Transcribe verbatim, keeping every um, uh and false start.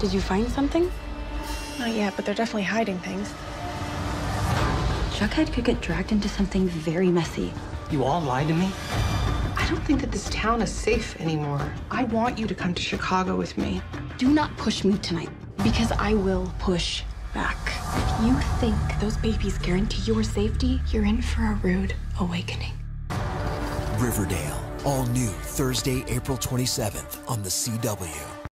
Did you find something? Not yet, but they're definitely hiding things. Jughead could get dragged into something very messy. You all lied to me? I don't think that this town is safe anymore. I want you to come to Chicago with me. Do not push me tonight, because I will push back. If you think those babies guarantee your safety, you're in for a rude awakening. Riverdale, all new Thursday, April twenty-seventh on the C W.